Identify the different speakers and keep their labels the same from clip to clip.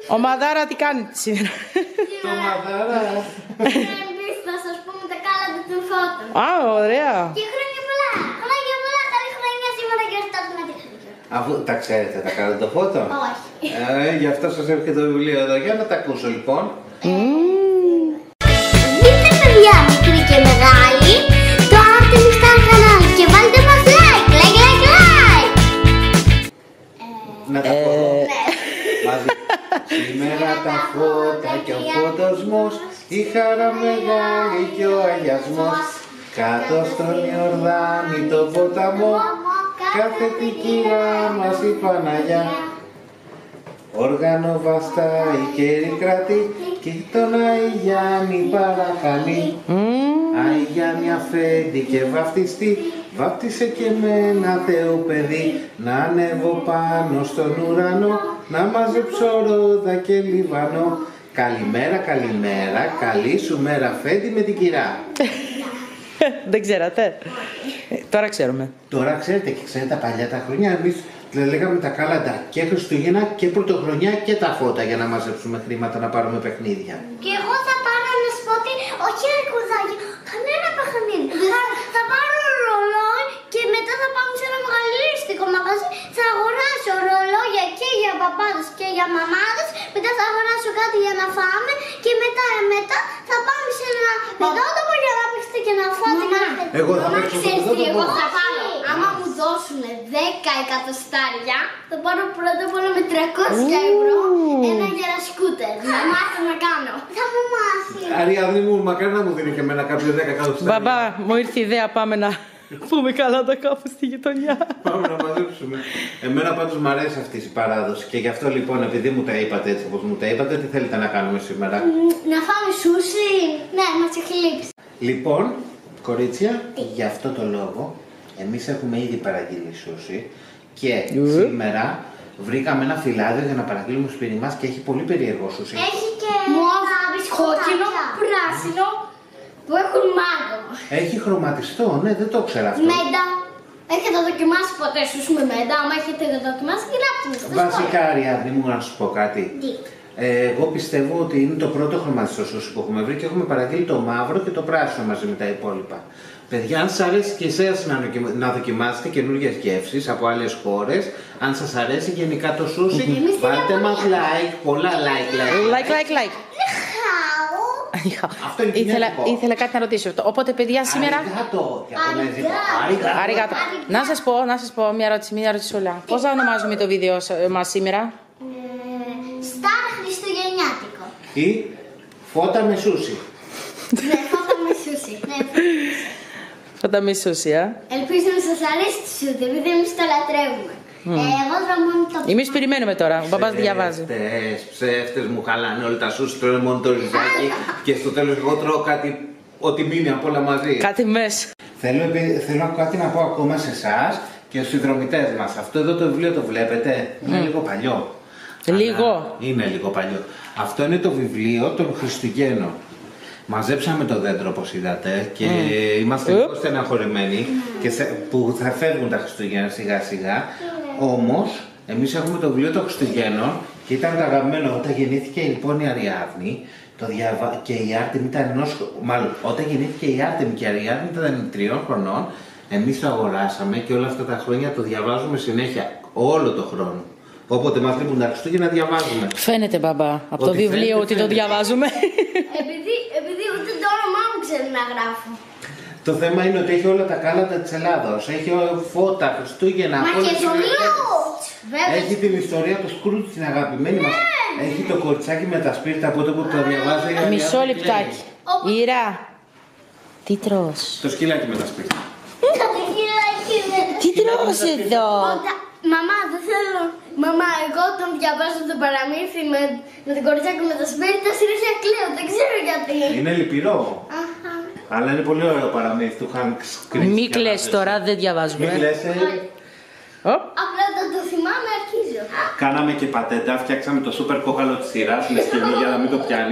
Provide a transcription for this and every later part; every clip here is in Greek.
Speaker 1: Ο Μαδάρα τι κάνει σήμερα?
Speaker 2: Το Μαδάρα.
Speaker 3: Εμείς θα σας πούμε τα κάλαντα του Φώτων.
Speaker 1: Α, ωραία.
Speaker 3: Και χρόνια πολλά. Χρόνια πολλά, καλή χρονιά σήμερα γιορτάζουμε τη χρονιά.
Speaker 2: Αφού τα ξέρετε τα κάλαντα του Φώτων.
Speaker 3: Όχι.
Speaker 2: Γι' αυτό σας έρχεται το βιβλίο εδώ. Για να τα ακούσω λοιπόν.
Speaker 3: Δείτε παιδιά, μικροί και μεγάλοι, το Artemis Star κανάλι και βάλτε μας like.
Speaker 2: Να τα πω. Μαζί. Σήμερα τα φώτα και ο φωτισμός, η χαρά μεγάλη και ο αγιασμός. Κάτω στον Ιορδάνη το ποταμό, κάθεται η κυρά μας η Παναγιά. Όργανο βαστάει και ρικρατεί και τον Άι Γιάννη παρακαλεί. Άι Γιάννη αφέντη και βαφτιστή, βάπτισε και εμένα Θεό παιδί, να ανέβω πάνω στον ουρανό, να μαζέψω ρόδα και λιβανό. Καλημέρα, καλημέρα, καλή σου μέρα αφέντη με την κυρά.
Speaker 1: Δεν ξέρατε? Τώρα ξέρουμε.
Speaker 2: Τώρα ξέρετε και ξέρετε τα παλιά τα χρόνια, εμείς λέγαμε τα κάλαντα και Χριστούγεννα και Πρωτοχρονιά και τα φώτα για να μαζέψουμε χρήματα να πάρουμε παιχνίδια.
Speaker 3: Και εγώ θα πάρω να σου πω ότι όχι αρκουδάκι, κανένα παιχνίδι. Θα πάρω ρολόι και μετά θα πάμε σε ένα μεγαλύτερο μαγαζί. Θα αγοράσω ρολόγια και για παπάδες και για μαμάδες. Μετά θα αγοράσω κάτι για να φάμε και μετά θα πάμε σε ένα παιδότοπο για να παίξετε και να φάτε.
Speaker 2: Εγώ θα παίξω στο παιδότοπο.
Speaker 3: Εγώ θα πάρω. Άμα μου δώσουν 10 εκατοστάρια, θα πάρω πρώτα απ' όλα με 300 ευρώ ένα γερασκούτερ. Να μάθω να κάνω. Θα μου μάθει.
Speaker 2: Αριάδνη μου, μακάρι να μου δίνει και εμένα κάποιο 10 εκατοστάρια.
Speaker 1: Μπαμπά, μου ήρθε η ιδέα, πάμε να πούμε κάλαντα κάπου στη γειτονιά.
Speaker 2: Πάμε να μαζέψουμε. Εμένα πάντως μου αρέσει αυτή η παράδοση και γι' αυτό λοιπόν, επειδή μου τα είπατε έτσι όπως μου τα είπατε, τι θέλετε να κάνουμε σήμερα?
Speaker 3: Να φάμε σούσι. Ναι, μας έχει λείψει.
Speaker 2: Λοιπόν, κορίτσια, γι' αυτό το λόγο εμείς έχουμε ήδη παραγγείλει σούσι και σήμερα βρήκαμε ένα φυλάδιο για να παραγγείλουμε σπίτι μας και έχει πολύ περίεργο σούσι.
Speaker 3: Έχει και κόκκινο, πράσινο που έχουν μάγκο.
Speaker 2: Έχει χρωματιστό, ναι, δεν το ξέρα αυτό.
Speaker 3: Μέντα. Έχετε δοκιμάσει ποτέ σούσι με μέντα? Άμα έχετε δοκιμάσει, γράψτε μου.
Speaker 2: Βασικά, Αριάδνη μου, να σου πω κάτι. Εγώ πιστεύω ότι είναι το πρώτο χρωματιστό σούσι που έχουμε βρει και έχουμε παραγγείλει το μαύρο και το πράσινο μαζί με τα υπόλοιπα. Παιδιά, αν σας αρέσει και εσάς να δοκιμάσετε καινούργιες γεύσεις από άλλες χώρες, αν σας αρέσει γενικά το σούσι, βάλτε μας like, πολλά like. Αυτό είναι
Speaker 1: Ήθελα κάτι να ρωτήσω. Οπότε, παιδιά, σήμερα. Αριγάτο. Να σας πω μια ερώτηση όλα. Πώς θα ονομάζουμε το βίντεο μας σήμερα?
Speaker 3: Σταρ Χριστουγεννιάτικο.
Speaker 2: Ή φώτα με σούσι.
Speaker 3: Ναι, φώτα με σούσι.
Speaker 1: Φώτα με σούσι,
Speaker 3: Ελπίζω να σας αρέσει το σούσι, επειδή εμείς το λατρεύουμε. Εγώ τρώω μόνο το.
Speaker 1: Εμείς περιμένουμε τώρα, ο μπαμπάς διαβάζει.
Speaker 2: Ψεύτες μου χαλάνε όλα τα σούσι, τρώνε μόνο το ριζάκι και στο τέλος εγώ τρώω κάτι, ό,τι μείνει απ' όλα μαζί.
Speaker 1: Κάτι μέσα.
Speaker 2: Θέλω κάτι να πω ακόμα σε εσάς και στους συνδρομητές μας. Αυτό εδώ το βιβλίο το βλέπετε, είναι λίγο παλιό.
Speaker 1: Λίγο.
Speaker 2: Είναι λίγο παλιό. Αυτό είναι το βιβλίο των Χριστουγέννων. Μαζέψαμε το δέντρο όπως είδατε και είμαστε λίγο στεναχωρημένοι που θα φεύγουν τα Χριστουγέννα σιγά σιγά. Όμως εμείς έχουμε το βιβλίο των Χριστουγέννων και ήταν το αγαπημένο. Όταν γεννήθηκε λοιπόν η Αριάδνη και η Άρτεμι ήταν μάλλον όταν γεννήθηκε η Άρτεμι και η Αριάδνη ήταν 3 χρονών, εμείς το αγοράσαμε και όλα αυτά τα χρόνια το διαβάζουμε συνέχεια, όλο το χρόνο. Όποτε μας λείπουν τα Χριστούγεννα διαβάζουμε.
Speaker 1: Φαίνεται, μπαμπά, από το βιβλίο ότι το διαβάζουμε.
Speaker 3: Επειδή ούτε το όνομά μου ξέρω να γράφω.
Speaker 2: Το θέμα είναι ότι έχει όλα τα κάλαντα της Ελλάδος. Έχει φώτα, Χριστούγεννα,
Speaker 3: Μα και το Λούτς!
Speaker 2: Έχει την ιστορία του Σκρούτ, την αγαπημένη μας. Έχει το κοριτσάκι με τα σπίρτα από τότε που το διαβάζω.
Speaker 1: Μισό λεπτάκι. Ήρα, τι τρως?
Speaker 2: Το σκυλάκι με τα σπίρτα.
Speaker 1: Τι τρως εδώ?
Speaker 3: Μαμά, δεν θέλω. Μαμά, εγώ όταν διαβάζω το παραμύθι με το κοριτσάκι με τα σπίρτα, συνέχεια κλαίω. Δεν ξέρω γιατί.
Speaker 2: Είναι λυπηρό. Αλλά είναι πολύ ωραίο παραμύθι του Hank Scrooge.
Speaker 1: Μη κλαις τώρα, δεν διαβάζουμε.
Speaker 2: Μη κλαις.
Speaker 3: Απλά όταν το θυμάμαι αρχίζω.
Speaker 2: Κάναμε και πατέντα, φτιάξαμε το σούπερ κόκαλο της σειράς με σκηνή για να μην το πιάνει.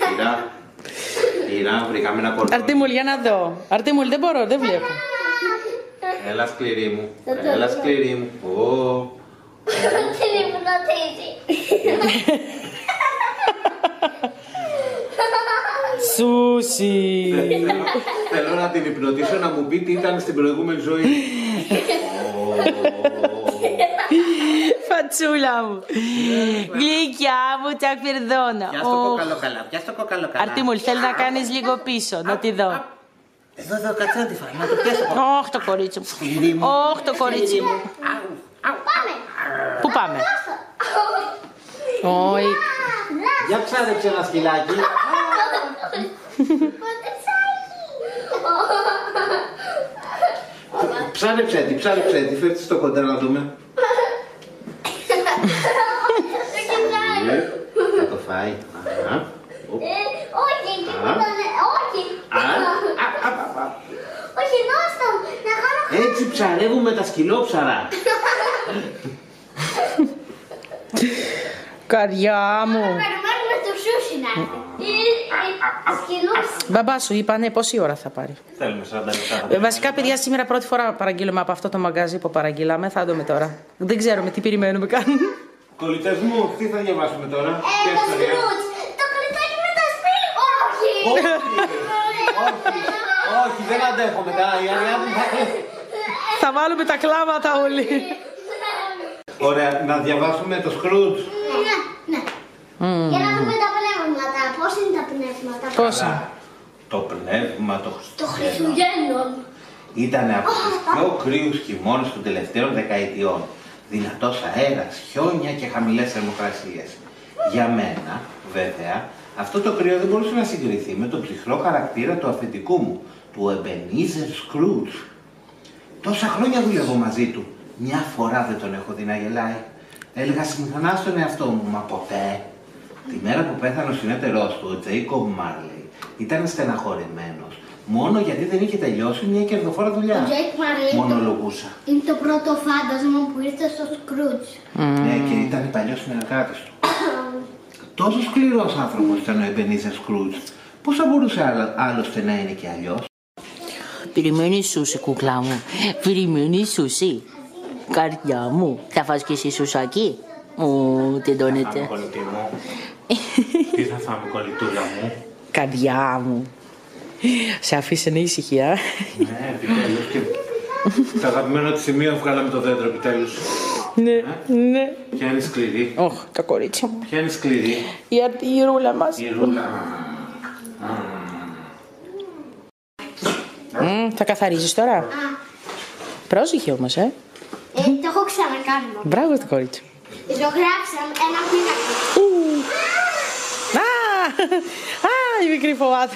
Speaker 2: Ήρα, βρήκαμε ένα κορδόνι.
Speaker 1: Αρτέμουλ, για να δω. Αρτέμουλ, δεν μπορώ, δεν βλέπω.
Speaker 2: Έλα σκληρή μου, έλα σκληρή μου.
Speaker 3: Την υπνοτίζει.
Speaker 1: Σούσι.
Speaker 2: Θέλω να την υπνοτήσω να μου πει τι ήταν στην προηγούμενη ζωή.
Speaker 1: Φατσούλα μου. Γλυκιά μου, τσακφυρδόνα.
Speaker 2: Πιάσ' το κόκαλο καλά, πιάσ' το κόκαλο καλά.
Speaker 1: Αρτίμουλ, θέλει να κάνεις λίγο πίσω, να τη δω.
Speaker 2: Εδώ, κάτσε να τη φάει, να το πιάσω.
Speaker 1: Όχ το κορίτσι μου. Όχ το κορίτσι μου.
Speaker 3: Πάμε.
Speaker 1: Πού πάμε? Όχι.
Speaker 2: Για ψάρεψε ένα σκυλάκι. Ψάρεψε τη, φέρτε στο κοντά να δούμε. Θα το φάει.
Speaker 3: Όχι, όχι, δώστε μου, να κάνω.
Speaker 2: Έτσι ψαρεύουμε τα σκυλόψαρα.
Speaker 1: Καρδιά μου.
Speaker 3: Περιμένουμε το σούσι να έρθει. Σκυλούς.
Speaker 1: Μπαμπά σου είπανε πόση ώρα θα πάρει.
Speaker 2: Θέλουμε 40 λεπτά.
Speaker 1: Βασικά, παιδιά, σήμερα πρώτη φορά παραγγείλουμε από αυτό το μαγαζί που παραγγείλαμε. Θα δούμε τώρα. Δεν ξέρουμε τι περιμένουμε καν.
Speaker 2: Κολλητές μου, τι θα διαβάσουμε τώρα?
Speaker 3: Το Σκρούτζ. Το κριτάκι με τα σπίτι. Όχι.
Speaker 2: Όχι, δεν αντέχω μετά. Η Αριάδνη
Speaker 1: Θα βάλουμε τα κλάματα όλοι.
Speaker 2: Ωραία, να διαβάσουμε το Σκρούτζ.
Speaker 3: Ναι. Για να δούμε τα πνεύματα. Πώς είναι τα πνεύματα?
Speaker 1: Πόσα?
Speaker 2: Το πνεύμα το
Speaker 3: Το
Speaker 2: Χριστουγέννων
Speaker 3: Χριστουγέννων.
Speaker 2: ήταν από τους πιο κρύους χειμώνες των τελευταίων δεκαετιών. Δυνατός αέρας, χιόνια και χαμηλές θερμοκρασίες. Για μένα, βέβαια, αυτό το κρύο δεν μπορούσε να συγκριθεί με τον ψυχρό χαρακτήρα του αφεντικού μου, του Ebenezer Scrooge. Τόσα χρόνια δουλεύω μαζί του. Μια φορά δεν τον έχω δει να γελάει. Έλεγα συχνά στον εαυτό μου, μα ποτέ. Τη μέρα που πέθανε ο συνεταιρός του, ο Jacob Marley, ήταν στεναχωρημένος. Μόνο γιατί δεν είχε τελειώσει μια κερδοφόρα δουλειά.
Speaker 3: Ο Jake Marley
Speaker 2: Μονολογούσα.
Speaker 3: είναι το πρώτο φάντασμα που ήρθε στο Σκρούτζ.
Speaker 2: Ναι, και ήταν παλιός συνεργάτης του. Τόσο σκληρός άνθρωπος ήταν ο Ebenezer Scrooge. Πώς θα μπορούσε άλλωστε να είναι και αλλιώς?
Speaker 1: Περιμένει σούσι, κουκλά μου. Περιμένει σούσι. Καρδιά μου. Θα φας και εσύ σουσάκι? Τεντώνεται.
Speaker 2: Κολλητή μου. Τι θα φάμε, κολλητούλα μου?
Speaker 1: Καρδιά μου. Σε αφήσανε ήσυχη, α.
Speaker 2: Ναι, επιτέλους. Και το αγαπημένο της σημείο βγάλαμε το δέντρο, επιτέλους.
Speaker 1: Ναι, ναι.
Speaker 2: Ποια είναι σκληρή?
Speaker 1: Ωχ, τα κορίτσια μου.
Speaker 2: Ποια είναι σκληρή?
Speaker 1: Η ρούλα μας.
Speaker 2: Η ρούλα.
Speaker 1: Θα καθαρίζεις τώρα. Πρόσεχε όμως,
Speaker 3: Το έχω ξανακάνει.
Speaker 1: Μπράβο το κορίτσι.
Speaker 3: Ζωγράψαμε ένα πίνακα.
Speaker 1: Η μικρή φοβάται.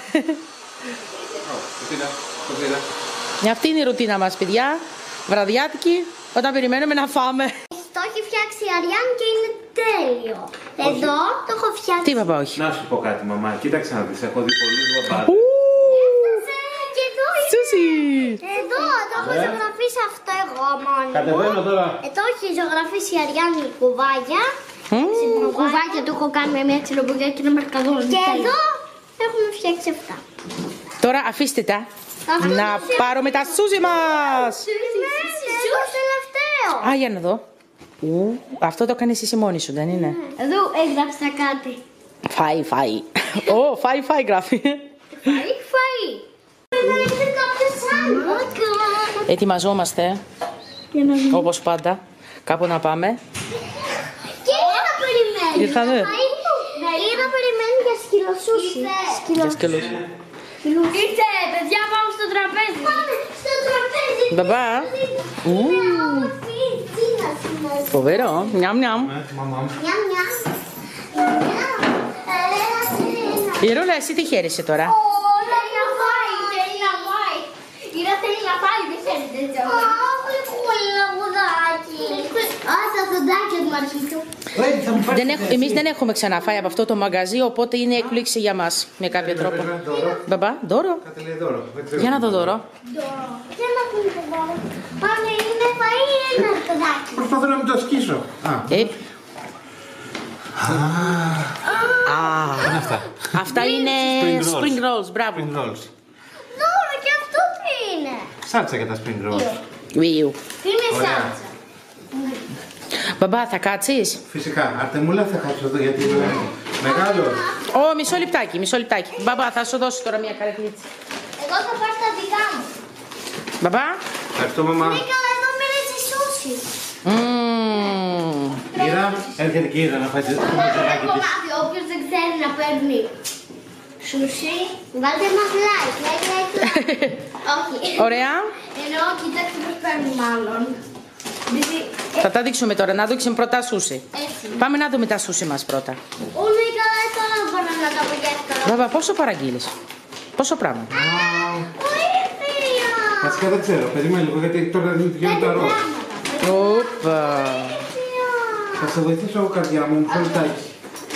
Speaker 2: Το πήρα.
Speaker 1: Αυτή είναι η ρουτίνα μας, παιδιά. Βραδιάτικη, όταν περιμένουμε να φάμε.
Speaker 3: Το έχει φτιάξει η Αριάν και είναι τέλειο. Εδώ το έχω φτιάξει.
Speaker 1: Τι παπά, όχι.
Speaker 2: Να σου πω κάτι, μαμά. Κοίταξε να δεις. Έχω δει πολλούς μπαμπάδες.
Speaker 3: Και εδώ είναι.
Speaker 1: Σούσι.
Speaker 3: Εδώ το έχω ζωγραφίσει αυτό εγώ μόνο.
Speaker 2: Κατεβαίνω τώρα.
Speaker 3: Εδώ έχει ζωγραφίσει η Αριάννη κουβάγια. Κουβάγια το έχω κάνει με μια ξυλοπουδιά και ένα μαρκαδόρο. Και εδώ έχουμε φτιάξει αυτά.
Speaker 1: Τώρα αφήστε τα. Να πάρουμε τα σούζι μας.
Speaker 3: Σούς τελευταίο.
Speaker 1: Α, για να δω. Αυτό το κάνεις εσύ μόνη σου, δεν είναι?
Speaker 3: Εδώ έγραψα κάτι.
Speaker 1: Φάει. Φάει γράφει.
Speaker 3: Φαΐ. Να έρθει κάποιος άλλος.
Speaker 1: Ετοιμαζόμαστε, όπως πάντα. Κάπου να πάμε.
Speaker 3: Και να περιμένει.
Speaker 1: Ήρθανε.
Speaker 3: Ή να περιμένει για σκυλοσούσι.
Speaker 1: Για σκελούς.
Speaker 3: Ήρθε, παιδιά, πάμε στο τραπέζι. Πάμε στο τραπέζι.
Speaker 1: Μπαμπά. Φοβερό. Νιάμ νιάμ.
Speaker 2: Μαμά μου.
Speaker 1: Η Ρούλα, εσύ τι χαίρεσαι τώρα?
Speaker 3: Θέλει να φάει. Θέλει να φάει, δεν θέλει τέτοιο. Πολύ λαγουδάκι. Τα δοντάκια του Μαρκίτου.
Speaker 1: Εμείς δεν έχουμε ξαναφάει από αυτό το μαγαζί, οπότε είναι έκπληξη για μας με κάποιο τρόπο. Μπαμπά, δώρο.
Speaker 2: Κάτι λέει δώρο.
Speaker 1: Για να δω δώρο.
Speaker 3: Για να πούμε το δώρο. Πάμε, είναι φαΐ ή ένα παιδάκι.
Speaker 2: Προσπαθώ να μην το ασκήσω.
Speaker 1: Αυτά είναι spring rolls, μπράβο.
Speaker 2: Spring rolls.
Speaker 3: Δώρο και αυτό τι είναι.
Speaker 2: Σάλτσα για τα spring rolls.
Speaker 1: Βίου.
Speaker 3: Τι είναι σάλτσα.
Speaker 1: Μπαμπά, θα κάτσεις?
Speaker 2: Φυσικά. Αρτεμούλα, θα κάτσω εδώ γιατί είμαι μεγάλος.
Speaker 1: Ω, μισό λεπτάκι. Μπαμπά, θα σου δώσω τώρα μια καρεκλίτσα.
Speaker 3: Εγώ θα πάρω τα δικά μου.
Speaker 1: Μπαμπά.
Speaker 2: Ευχαριστώ, μαμά.
Speaker 3: Νίκα, εδώ μυρίζει σούσι.
Speaker 2: Ήρα, έρχεται και Ήρα να φάει το μουζεράκι της.
Speaker 3: Όποιος δεν ξέρει να παίρνει σούσι, βάλτε μας like. Όχι.
Speaker 1: Ωραία.
Speaker 3: Εννοώ, κοιτάξτε πώς παίρνει μάλλον.
Speaker 1: Θα τα δείξουμε τώρα, να δείξουμε πρώτα σούσι.
Speaker 3: Έτσι.
Speaker 1: Πάμε να δούμε τα σούσι μας πρώτα.
Speaker 3: Όλοι καλά, τώρα μπορώ να τα απογεύσω.
Speaker 1: Μπαμπά, πόσο παραγγείλεις? Πόσο πράγμα?
Speaker 3: Βοήθεια.
Speaker 2: Βασικά δεν ξέρω, περίμενε λίγο γιατί τώρα δεν βγαίνουν τα ροζ.
Speaker 1: Οπα.
Speaker 2: Θα σε βοηθήσω εγώ, καρδιά μου, μισό λεπτάκι.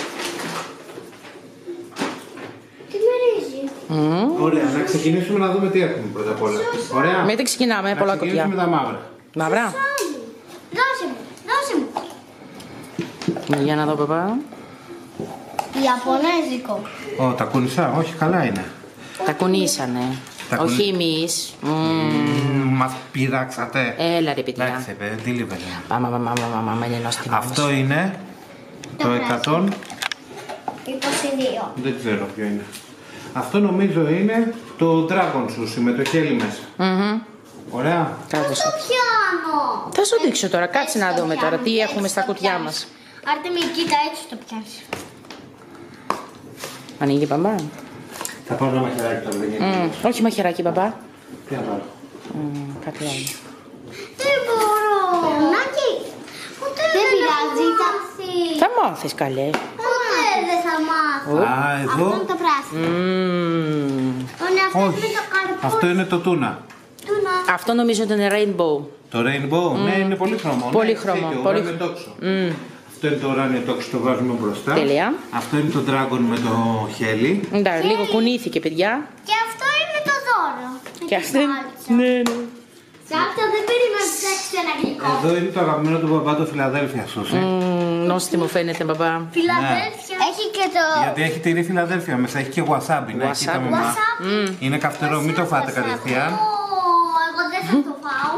Speaker 3: Τι μυρίζει.
Speaker 2: Ωραία, να ξεκινήσουμε να δούμε τι έχουμε πρώτα απ' όλα. Ωραία.
Speaker 1: Μετά ξεκινάμε, πολλά
Speaker 2: Να
Speaker 1: κουτιά.
Speaker 2: ξεκινήσουμε τα μαύρα.
Speaker 1: Μαύρα.
Speaker 3: Δώσε μου.
Speaker 1: Για να δω, μπαμπά.
Speaker 3: Ιαπωνέζικο.
Speaker 2: Ω, τα κούνησα, όχι, καλά είναι.
Speaker 1: Τα κουνήσανε.
Speaker 2: Τα
Speaker 1: Όχι
Speaker 2: κουνή-
Speaker 1: εμείς.
Speaker 2: Μας πειράξατε.
Speaker 1: Έλα ρε παιδιά.
Speaker 2: Εντάξει, τι λίβε.
Speaker 1: Πάμε, είναι νόστιμο.
Speaker 2: Αυτό είναι το 100.
Speaker 3: 22.
Speaker 2: Δεν ξέρω ποιο είναι. Αυτό νομίζω είναι το Dragon Sushi με το χέλι μέσα. Ωραία.
Speaker 1: Κάτσε.
Speaker 3: Το πιάνω.
Speaker 1: Θα σου δείξω τώρα, κάτσε να δούμε τώρα τι έχουμε στα κουτιά μας.
Speaker 3: Άρτεμι, κοίτα, έτσι το πιάσει.
Speaker 1: Ανοίγει, μπαμπά.
Speaker 2: Θα πάρω ένα μαχαιράκι τώρα, δεν γίνεται.
Speaker 1: Όχι μαχαιράκι, μπαμπά.
Speaker 2: Τι να πάρω.
Speaker 1: Κάτι άλλο.
Speaker 3: Δεν μπορώ. Νάκη, ποτέ δεν πειράζει.
Speaker 1: Θα μάθεις καλέ.
Speaker 3: Ποτέ δεν θα μάθω.
Speaker 2: Α,
Speaker 3: Αυτό
Speaker 2: εδώ.
Speaker 3: είναι το πράσινο. Είναι αυτό
Speaker 2: Όχι.
Speaker 3: με το καρπό.
Speaker 2: Αυτό είναι το τούνα.
Speaker 3: Τούνα.
Speaker 1: Αυτό νομίζω ότι είναι rainbow.
Speaker 2: Το rainbow, ναι, είναι πολύ χρώμο.
Speaker 1: Πολύ
Speaker 2: Ναι,
Speaker 1: χρώμο,
Speaker 2: δίκιο,
Speaker 1: πολύ
Speaker 2: ουράνιο τόξο. Αυτό είναι το ουράνιο τόξο, το βάζουμε μπροστά.
Speaker 1: Τέλεια.
Speaker 2: Αυτό είναι το dragon με το χέλι.
Speaker 1: Εντάξει, λίγο κουνήθηκε, παιδιά.
Speaker 3: Και αυτό είναι το δώρο.
Speaker 1: Και αυτό είναι. Ναι, ναι.
Speaker 3: Σάλτσα δεν περίμενα να ψάξει ένα γλυκό.
Speaker 2: Εδώ είναι το αγαπημένο του μπαμπά, το Φιλαδέλφια σούσι.
Speaker 1: Νόστιμο φαίνεται, μπαμπά.
Speaker 3: Φιλαδέλφια. Έχει και το.
Speaker 2: Γιατί έχει τυρί Φιλαδέλφια μέσα, έχει και wasabi. Ναι,
Speaker 1: Wasabi.
Speaker 2: κοίτα μαμά. Είναι καυτερό, μην το φάτε κατευθείαν.
Speaker 3: Εγώ δεν θα το φάω.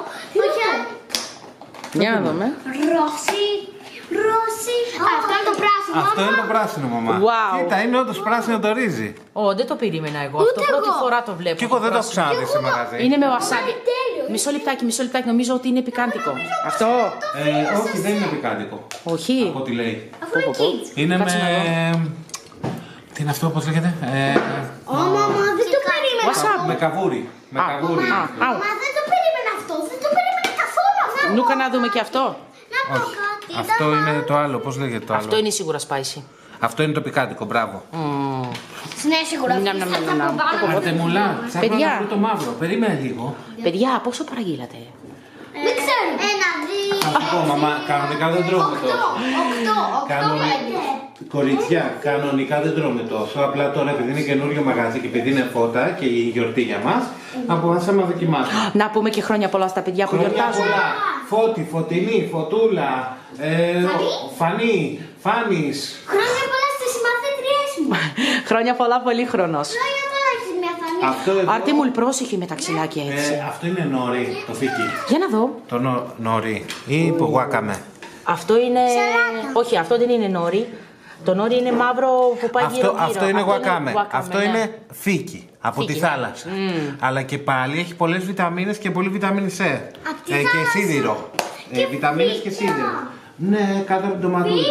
Speaker 1: Για να δούμε.
Speaker 3: Ρώση. Αυτό είναι το πράσινο.
Speaker 2: Αυτό είναι το πράσινο, μαμά.
Speaker 1: Wow.
Speaker 2: Κοίτα, είναι όντως πράσινο το ρύζι.
Speaker 1: Ω, δεν το περίμενα εγώ. Αυτό πρώτη
Speaker 3: εγώ.
Speaker 1: φορά το βλέπω.
Speaker 2: Και εγώ δεν το έχω
Speaker 1: πράσινο.
Speaker 2: ξαναδεί σε μαγαζί.
Speaker 1: Είναι με wasabi.
Speaker 3: τέλειο.
Speaker 1: Μισό λεπτάκι, νομίζω ότι είναι πικάντικο. Αυτό.
Speaker 2: Όχι, δεν είναι πικάντικο.
Speaker 1: Όχι.
Speaker 2: Από ό,τι λέει.
Speaker 3: Αυτό είναι kids.
Speaker 2: Είναι
Speaker 1: Κάτσε να
Speaker 2: με. Τι είναι αυτό, πώς λέγεται.
Speaker 3: Μαμά, δεν το περίμενα.
Speaker 1: Wasabi.
Speaker 2: Με καβούρι. Με καβούρι.
Speaker 1: Άου.
Speaker 3: Μα δεν το περίμενα αυτό. Δεν το περίμενα καθόλου αυτό.
Speaker 1: Νούκα να δούμε και αυτό.
Speaker 3: Να το
Speaker 2: Όχι.
Speaker 3: κάτι.
Speaker 2: Αυτό είναι το άλλο, πώς λέγεται το άλλο.
Speaker 1: Αυτό είναι σίγουρα spicy.
Speaker 2: Αυτό είναι το πικάντικο, μπράβο.
Speaker 3: Ναι, σίγουρα.
Speaker 1: Ναμ, ναμ, ναμ, ναμ.
Speaker 2: Πάτε μουλά, ψάχνω
Speaker 1: Παιδιά.
Speaker 2: να βρω το μαύρο. Περίμενε λίγο.
Speaker 1: Παιδιά, πόσο παραγγείλατε?
Speaker 3: Δεν ξέρω. Ένα, δύο.
Speaker 2: Θα σου πω, μαμά, κανονικά δεν τρώμε τόσο.
Speaker 3: 8, 5.
Speaker 2: Κοριτσιά, κανονικά δεν τρώμε τόσο. Απλά τώρα επειδή είναι καινούριο μαγαζί και επειδή είναι φώτα και η γιορτή για μας, αποφάσισαμε να δοκιμάσουμε.
Speaker 1: Να πούμε και χρόνια πολλά στα παιδιά που γιορτάζουν.
Speaker 2: πολλά. Φώτη, φωτεινή, φωτούλα, φανή, φάνης.
Speaker 3: Χρόνια πολλά στις μαθητριές μου.
Speaker 1: Χρόνια πολλά, πολύ χρόνος.
Speaker 3: Χρόνια πολλά έχεις μια φανή.
Speaker 2: Αυτό εδώ,
Speaker 1: Άρτη μου, πρόσεχε με τα ξυλάκια έτσι.
Speaker 2: αυτό είναι νόρι, το φίκι.
Speaker 1: Για να δω.
Speaker 2: Το νόρι ή το γουάκαμε.
Speaker 1: Αυτό είναι. Όχι, αυτό δεν είναι νόρι. Το νόρι είναι μαύρο που πάει γύρω-γύρω.
Speaker 2: Αυτό είναι γουακάμε.
Speaker 1: γουάκαμε,
Speaker 2: Αυτό
Speaker 1: ναι.
Speaker 2: είναι φίκι από τη
Speaker 1: Φίκι, ναι.
Speaker 2: θάλασσα. Αλλά και πάλι έχει πολλές βιταμίνες και πολύ βιταμίνη C.
Speaker 3: Απ' τη
Speaker 2: Και
Speaker 3: θάλασσα.
Speaker 2: σίδηρο. Βιταμίνες και
Speaker 3: φύκια.
Speaker 2: σίδηρο. Ναι, κάτω από το μαδούρι.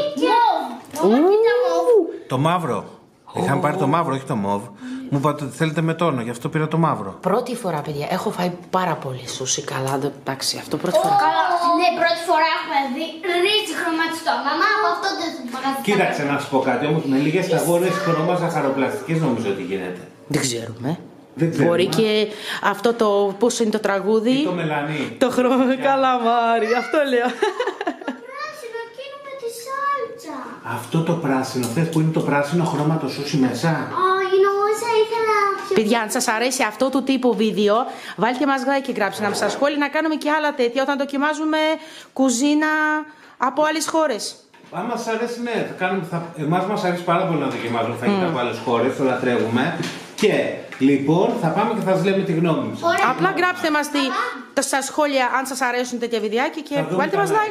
Speaker 2: Το μαύρο. Είχαμε πάρει το μαύρο, όχι το μοβ. Μου είπατε ότι θέλετε με τόνο, γι' αυτό πήρα το μαύρο.
Speaker 1: Πρώτη φορά, παιδιά, έχω φάει πάρα πολύ σούσι. Καλά, εντάξει, αυτό πρώτη φορά.
Speaker 3: Ναι, πρώτη φορά έχουμε δει ρύζι χρωματιστό. Μαμά, από αυτό δεν το μαγαζί.
Speaker 2: Κοίταξε να σου πω κάτι, όμως με λίγες σταγόνες χρώμα ζαχαροπλαστικής νομίζω ότι γίνεται.
Speaker 1: Δεν ξέρουμε.
Speaker 2: Δεν ξέρουμε.
Speaker 1: Μπορεί και αυτό το. Πώς είναι το τραγούδι.
Speaker 2: Ή το μελανί.
Speaker 1: Το χρώμα καλαμάρι, αυτό λέω.
Speaker 3: Πράσινο, εκείνο με τη σάλτσα.
Speaker 2: Αυτό το πράσινο, θες που είναι το πράσινο χρώμα το σούσι μέσα.
Speaker 3: Όχι, νόμιζα ήθελα.
Speaker 1: Παιδιά, αν σας αρέσει αυτό του τύπου βίντεο, βάλτε μας like και γράψτε να μας στα σχόλια να κάνουμε και άλλα τέτοια όταν δοκιμάζουμε κουζίνα από άλλες χώρες.
Speaker 2: Αν μας αρέσει, ναι, εμάς μας αρέσει πάρα πολύ να δοκιμάζουμε φαγητά από άλλες χώρες, το λατρεύουμε. Και λοιπόν θα πάμε και θα σας λέμε τη γνώμη μας.
Speaker 1: Απλά γράψτε μας στα σχόλια αν σας αρέσουν τέτοια βιντεάκια και
Speaker 2: Θα δούμε
Speaker 1: βάλτε μας
Speaker 2: τα
Speaker 1: like.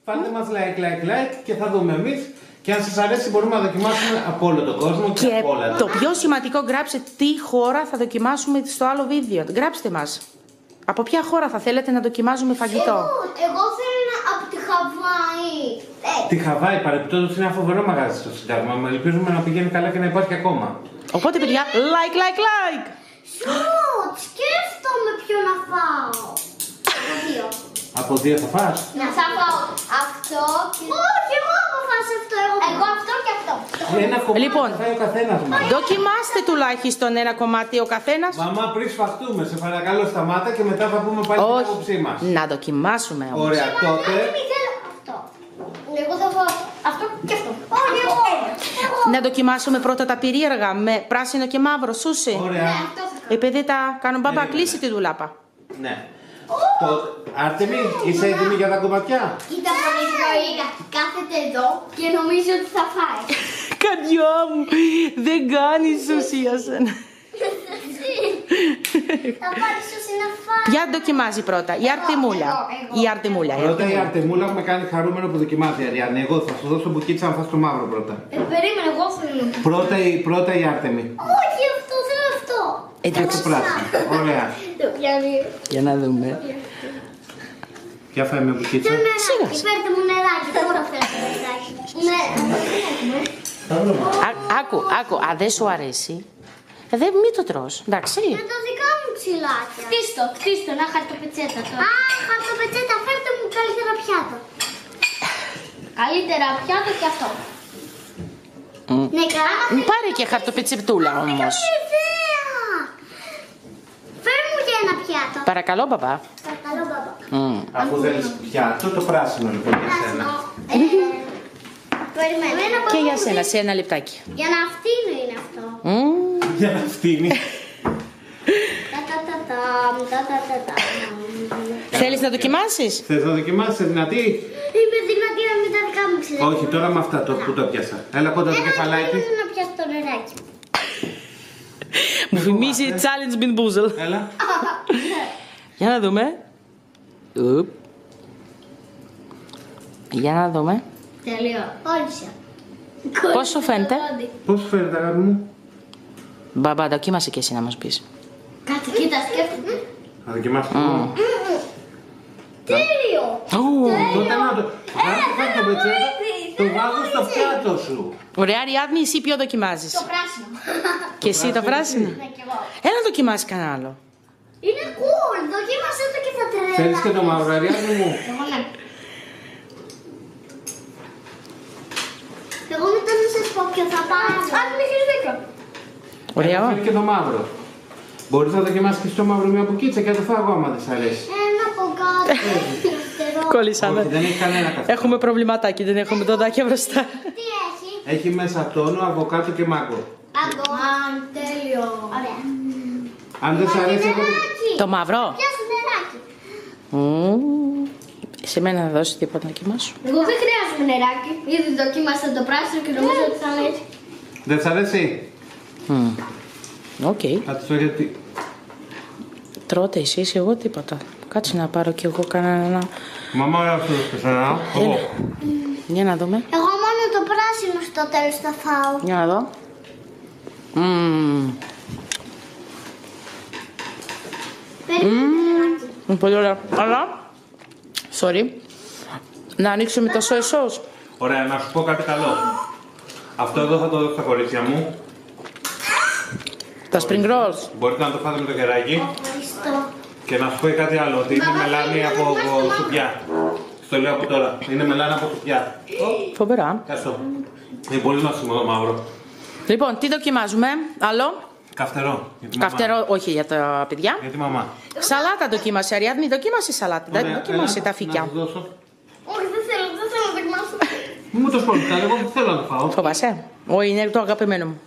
Speaker 2: Φάντε μας like και θα δούμε εμείς. Και αν σας αρέσει μπορούμε να δοκιμάσουμε από όλο τον κόσμο και από όλα.
Speaker 1: Το πιο σημαντικό, γράψτε τι χώρα θα δοκιμάσουμε στο άλλο βίντεο. Γράψτε μας. Από ποια χώρα θα θέλετε να δοκιμάζουμε φαγητό.
Speaker 3: Εγώ θέλω από τη Χαβάη.
Speaker 2: Τη Χαβάη παρεπιπτόντως είναι ένα φοβερό μαγάζι στο Σύνταγμα. Μα ελπίζουμε να πηγαίνει καλά και να υπάρχει ακόμα.
Speaker 1: Οπότε παιδιά, like!
Speaker 3: Σουτ, σκέφτομαι ποιο να φάω. Από δύο.
Speaker 2: Από δύο θα φας?
Speaker 3: Να θα φάω αυτό και... Όχι, εγώ αποφάσισα αυτό. Εγώ αυτό και αυτό.
Speaker 2: Ένα κομμάτι
Speaker 1: Λοιπόν,
Speaker 2: θα φάει ο καθένας μας.
Speaker 1: δοκιμάστε τουλάχιστον ένα κομμάτι ο καθένας.
Speaker 2: Μαμά, πριν σφαχτούμε, σε παρακαλώ σταμάτα και μετά θα πούμε πάλι την άποψή μας.
Speaker 1: Να δοκιμάσουμε όμως.
Speaker 2: Ωραία, τότε.
Speaker 3: Αυτό. Εγώ θα φάω αυτό και αυτό. Όχι, εγώ.
Speaker 1: Να δοκιμάσουμε πρώτα τα περίεργα με πράσινο και μαύρο σούσι.
Speaker 2: Ωραία.
Speaker 1: Επειδή τα κάνω μπαμπά, κλείσει τη ντουλάπα.
Speaker 2: Ναι. Άρτεμι, είσαι έτοιμη για τα κομματιά?
Speaker 3: Κοίτα πολύ γοήρα. Κάθεται εδώ και νομίζω ότι θα φάει.
Speaker 1: Καρδιά μου, δεν κάνει σούσι για σένα.
Speaker 3: Θα πάρει σούσι να φάει.
Speaker 1: Ποια δοκιμάζει πρώτα, η Αρτεμούλα. Η Αρτεμούλα.
Speaker 2: Πρώτα η Αρτεμούλα που με κάνει χαρούμενο που δοκιμάζει, Αριάννη. Εγώ θα σου δώσω μπουκίτσα αν φας το μαύρο πρώτα.
Speaker 3: Περίμενε, εγώ θέλω.
Speaker 2: Πρώτα η Άρτεμι.
Speaker 3: Όχι, αυτό θέλω αυτό.
Speaker 1: Εντάξει.
Speaker 2: Το πράσινο. Ωραία.
Speaker 3: Το πιάνει.
Speaker 1: Για να δούμε.
Speaker 2: Ποια φάει με μπουκίτσα?
Speaker 3: Νεράκι, φέρτε μου νεράκι. Τώρα φέρτε νεράκι. Ναι.
Speaker 1: Άκου, αν δεν σου αρέσει, μη το τρως, εντάξει.
Speaker 3: Με τα δικά μου ξυλάκια. Χτίστο, να χαρτοπετσέτα τώρα. Α, χαρτοπετσέτα, φέρτε μου καλύτερα πιάτο. Καλύτερα πιάτο και αυτό. Ναι, καλά.
Speaker 1: Πάρε και χαρτοπετσεπτούλα όμως.
Speaker 3: Καλή ιδέα. Φέρ μου και ένα πιάτο.
Speaker 1: Παρακαλώ, μπαμπά.
Speaker 3: Παρακαλώ, μπαμπά.
Speaker 2: Αφού θέλεις πιάτο, το πράσινο λοιπόν για σένα.
Speaker 3: Περιμένω.
Speaker 1: Και για σένα, σε ένα λεπτάκι.
Speaker 3: Για να φτύνω είναι αυτό.
Speaker 2: Για να φτύνει.
Speaker 1: Θέλεις να δοκιμάσεις?
Speaker 2: Θες να δοκιμάσεις, δυνατή?
Speaker 3: Είμαι δυνατή να μην τα δικά μου ξυλάκια.
Speaker 2: Όχι, τώρα με αυτά που το πιάσα. Έλα κοντά το κεφαλάκι.
Speaker 3: Δεν θέλω να πιάσω το νεράκι.
Speaker 1: Μου θυμίζει challenge bin Boozle.
Speaker 2: Έλα.
Speaker 1: Για να δούμε. Ουπ. Για να δούμε.
Speaker 3: Τέλειο. Όλυσα.
Speaker 1: Πόσο φαίνεται?
Speaker 2: Πώς σου φαίνεται, αγάπη μου?
Speaker 1: Μπαμπά, δοκίμασε και εσύ να μας πεις.
Speaker 3: Κάτσε, κοίτα, σκέφτομαι.
Speaker 2: Να δοκιμάσεις το.
Speaker 3: Τέλειο.
Speaker 2: Τότε να το. Φάει το πετσέτα, το βάζω στο πιάτο σου.
Speaker 1: Ωραία, Αριάδνη, εσύ ποιο δοκιμάζεις?
Speaker 3: Το πράσινο.
Speaker 1: Και εσύ το πράσινο?
Speaker 3: Ναι, κι εγώ.
Speaker 1: Έλα να δοκιμάσεις κανένα άλλο.
Speaker 3: Είναι cool. Δοκίμασέ το και θα τρέλα.
Speaker 2: Θέλεις και το μαύρο, Αριάδνη μου?
Speaker 3: Εγώ ναι. Εγώ μετά να σας πω ποιο θα πάρω. Αν μη έχεις δίκιο.
Speaker 1: Ωραίο.
Speaker 2: Θέλει και το μαύρο. Μπορείς να δοκιμάσεις και στο μαύρο μια μπουκίτσα και να το φάω εγώ άμα δεν σ' αρέσει.
Speaker 3: Ένα από κάτω.
Speaker 1: Κολλήσαμε.
Speaker 2: Όχι, δεν έχει κανένα καφέ.
Speaker 1: Έχουμε προβληματάκι, δεν έχουμε το δάκια μπροστά.
Speaker 3: Τι έχει?
Speaker 2: Έχει μέσα τόνο, αβοκάτο και μάγκο.
Speaker 3: Αγκομάν, τέλειο. Ωραία.
Speaker 2: Αν δεν σ' αρέσει, εγώ.
Speaker 1: Το μαύρο.
Speaker 3: Πιάσου νεράκι.
Speaker 1: Σε μένα να δώσει τίποτα να κοιμάσου.
Speaker 3: Εγώ δεν χρειάζομαι νεράκι. Ήδη δοκίμασα το πράσινο και νομίζω ότι θα είναι έτσι.
Speaker 2: Δεν σ' αρέσει?
Speaker 1: Οκ.
Speaker 2: Κάτσε γιατί.
Speaker 1: Τρώτε εσείς, εγώ τίποτα. Κάτσε να πάρω κι εγώ κανένα.
Speaker 2: Μαμά, ωραία αυτό το σένα.
Speaker 1: Έλα. Για να δούμε.
Speaker 3: Εγώ μόνο το πράσινο στο τέλος θα φάω.
Speaker 1: Για να δω.
Speaker 3: Περίμενε.
Speaker 1: Πολύ ωραία. Αλλά, sorry, να ανοίξουμε το soy sauce.
Speaker 2: Ωραία, να σου πω κάτι καλό. Αυτό εδώ θα το δώσω στα κορίτσια μου.
Speaker 1: Τα spring rolls.
Speaker 2: Μπορείτε να το φάτε με το κεράκι.
Speaker 3: Ευχαριστώ.
Speaker 2: Και να σου πω κάτι άλλο, ότι είναι μελάνι από σουπιά. Στο λέω από τώρα. Είναι μελάνι από σουπιά.
Speaker 1: Φοβερά.
Speaker 2: Ευχαριστώ. Είναι πολύ νόστιμο το μαύρο.
Speaker 1: Λοιπόν, τι δοκιμάζουμε, άλλο.
Speaker 2: Καυτερό. Για τη μαμά.
Speaker 1: Καυτερό, όχι για τα παιδιά.
Speaker 2: Για τη μαμά.
Speaker 1: Σαλάτα δοκίμασε, Αριάδνη, δοκίμασε σαλάτα.
Speaker 2: Ωραία,
Speaker 1: Δοκίμασε
Speaker 2: έλα,
Speaker 1: τα φύκια.
Speaker 2: να σου δώσω.
Speaker 3: Όχι, δεν θέλω να δοκιμάσω.
Speaker 2: Μην μου το σπρώχνεις, εγώ δεν θέλω να το φάω.
Speaker 1: Φοβάσαι. Όχι, είναι το αγαπημένο μου.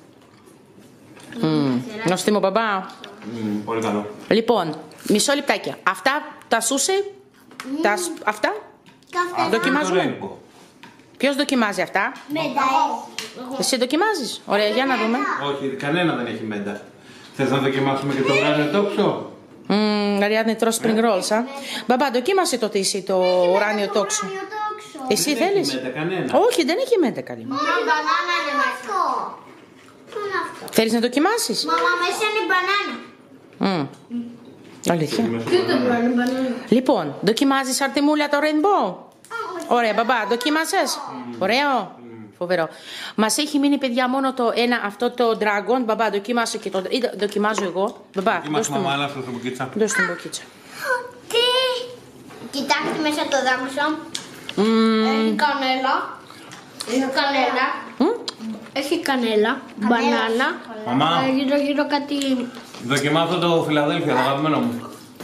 Speaker 1: Νοστίμο μπαμπά.
Speaker 2: Πολύ καλό.
Speaker 1: Λοιπόν, μισό λεπτάκι. Αυτά τα σούσι, αυτά δοκιμάζουμε. Ποιος δοκιμάζει αυτά?
Speaker 3: Μέντα.
Speaker 1: Εσύ δοκιμάζεις. Ωραία, για να δούμε.
Speaker 2: Όχι, κανένα δεν έχει μέντα. Θες να δοκιμάσουμε και το ουράνιο τόξο?
Speaker 1: Αριάδνη, τρως spring rolls, α. Μπαμπά, δοκίμασε το τύσι, το ουράνιο τόξο. Εσύ
Speaker 2: δεν
Speaker 1: θέλεις?
Speaker 2: Έχει μέντα κανένα.
Speaker 1: Όχι, δεν έχει μέντα καλή.
Speaker 3: Μόνο μπανάνα είναι αυτό. Μόνο αυτό.
Speaker 1: Θέλεις να δοκιμάσεις?
Speaker 3: Μαμά, μέσα είναι μπανάνα.
Speaker 1: Αλήθεια.
Speaker 3: Τι το είναι μπανάνα.
Speaker 1: Λοιπόν, δοκιμάζεις Αρτεμούλα το rainbow? Ωραία, μπαμπά, δοκίμασες? Ωραίο. Φοβερό. Μας έχει μείνει, παιδιά, μόνο το ένα, αυτό το dragon. Μπαμπά, δοκίμασε και το. Δοκιμάζω εγώ. Μπαμπά, δώσ' του μου. Δώσ' του μπουκίτσα.
Speaker 3: Τι. Κοιτάξτε μέσα το δάκρυσα. Έχει κανέλα. Έχει κανέλα. Έχει κανέλα. Μπανάνα.
Speaker 2: Μαμά.
Speaker 3: Γύρω κάτι.
Speaker 2: Δοκιμάσω το Φιλαδέλφια, το αγαπημένο μου.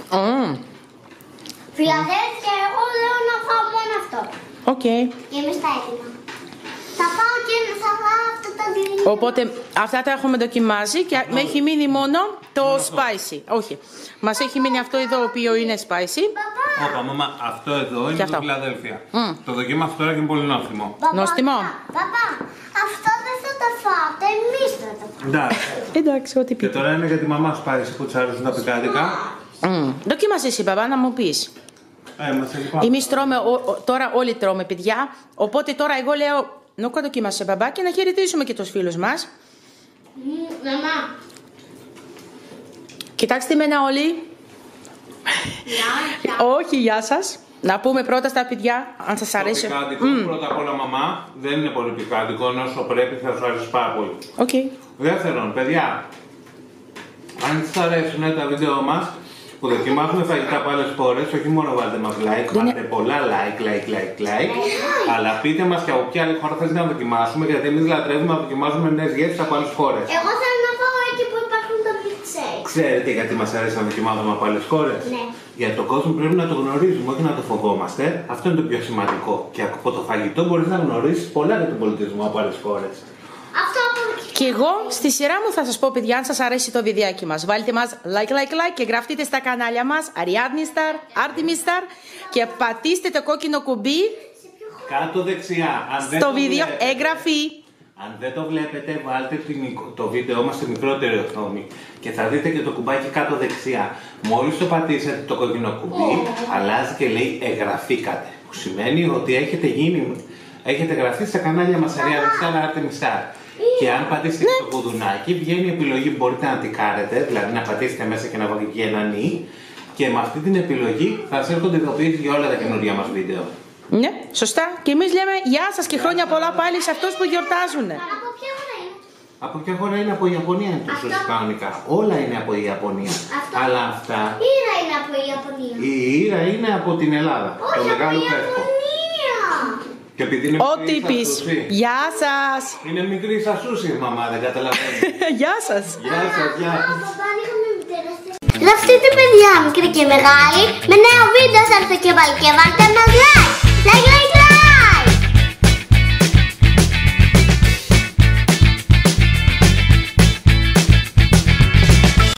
Speaker 3: Φιλαδέλφια, εγώ λέω να φάω μόνο αυτό.
Speaker 1: Οκ.
Speaker 3: Είμαι στα έτοιμα. Θα πάω και θα φάω αυτά τα δύο.
Speaker 1: Οπότε αυτά τα έχουμε δοκιμάσει και με έχει μείνει μόνο το spicy. Όχι. Μας έχει μείνει αυτό εδώ, το οποίο είναι spicy.
Speaker 2: Όπα, μαμά, αυτό εδώ είναι
Speaker 1: αυτό.
Speaker 2: το Φιλαδέλφια. Το δοκίμασα τώρα και είναι πολύ νόστιμο.
Speaker 1: Νόστιμο.
Speaker 3: Παπά, αυτό δεν θα το φάτε, εμείς θα το φάτε.
Speaker 2: Εντάξει.
Speaker 1: Εντάξει, ό,τι
Speaker 2: Και
Speaker 1: πείτε.
Speaker 2: τώρα είναι για τη μαμά spicy που της αρέσουν τα πικάντικα.
Speaker 1: Δοκίμασε εσύ, μπαμπά, να μου πεις.
Speaker 2: Μας έχει πάει.
Speaker 1: Εμείς τρώμε, τώρα όλοι τρώμε, παιδιά. Οπότε τώρα εγώ λέω, νόκα δοκίμασε, μπαμπά, και να χαιρετήσουμε και τους φίλους μας.
Speaker 3: Μαμά.
Speaker 1: Κοιτάξτε μένα όλοι. Όχι, γεια σας. Να πούμε πρώτα στα παιδιά, αν σας αρέσει.
Speaker 2: Το πικάντικο, πρώτα απ' όλα, μαμά, δεν είναι πολύ πικάντικο, ενώ όσο πρέπει θα σου αρέσει πάρα πολύ.
Speaker 1: Οκ.
Speaker 2: Δεύτερον, παιδιά, αν σας αρέσουν τα βίντεο μας που δοκιμάζουμε φαγητά από άλλες χώρες, όχι μόνο βάλτε μας like, βάλτε πολλά like, αλλά πείτε μας και από ποια άλλη χώρα θέλετε να δοκιμάσουμε, γιατί εμείς λατρεύουμε να δοκιμάζουμε νέες γεύσεις από άλλες χώρες.
Speaker 3: Εγώ θέλω να πάω εκεί που υπάρχουν τα milkshake.
Speaker 2: Ξέρετε γιατί μας αρέσει να δοκιμάζουμε από άλλες χώρες?
Speaker 3: Ναι.
Speaker 2: Γιατί τον κόσμο πρέπει να το γνωρίζουμε, όχι να το φοβόμαστε. Αυτό είναι το πιο σημαντικό. Και από το φαγητό μπορείς να γνωρίσεις πολλά για τον πολιτισμό από άλλες χώρες.
Speaker 3: Αυτό από
Speaker 1: Και εγώ στη σειρά μου θα σας πω, παιδιά, αν σας αρέσει το βιντεάκι μας, βάλτε μας like και γραφτείτε στα κανάλια μας Ariadne Star, Artemis Star και πατήστε το κόκκινο κουμπί
Speaker 2: Κάτω δεξιά. Αν δεν
Speaker 1: στο
Speaker 2: το
Speaker 1: βίντεο
Speaker 2: βλέπετε,
Speaker 1: εγγραφή.
Speaker 2: αν δεν το βλέπετε, βάλτε το βίντεο μας σε μικρότερη οθόνη και θα δείτε και το κουμπάκι κάτω δεξιά. Μόλις το πατήσετε το κόκκινο κουμπί, αλλάζει και λέει εγγραφήκατε. Που σημαίνει ότι έχετε γραφτεί στα κανάλια μας Ariadne Star, Artemis Star. Και αν πατήσετε το κουδουνάκι, βγαίνει η επιλογή που μπορείτε να τικάρετε, δηλαδή να πατήσετε μέσα και να βγει ένα νι. Και με αυτή την επιλογή θα σας έρχονται ειδοποιήσεις για όλα τα καινούργια μας βίντεο.
Speaker 1: Ναι, σωστά. Και εμείς λέμε γεια σας και χρόνια πολλά πάλι σε αυτούς που γιορτάζουν.
Speaker 3: Από ποια χώρα είναι?
Speaker 2: Από ποια χώρα είναι? Από η Ιαπωνία είναι το σωστό κανονικά. Όλα είναι από η Ιαπωνία. Αλλά αυτά.
Speaker 3: Η Ήρα είναι από η Ιαπωνία.
Speaker 2: Η Ήρα είναι από την Ελλάδα.
Speaker 3: Όχι,
Speaker 2: Το μεγάλο
Speaker 3: από η
Speaker 2: πέφτο.
Speaker 3: Ιαπωνία.
Speaker 2: Και επειδή είναι
Speaker 1: Ό,τι
Speaker 2: μικρή
Speaker 1: πεις.
Speaker 2: στα σούσι.
Speaker 1: Γεια σας.
Speaker 2: Είναι μικρή στα σούσι, μαμά, δεν καταλαβαίνει.
Speaker 1: Γεια σας.
Speaker 2: Γεια σας, γεια.
Speaker 3: Γραφτείτε παιδιά, μικρή και μεγάλη, με νέο βίντεο σας έρθω και βάλτε μας like.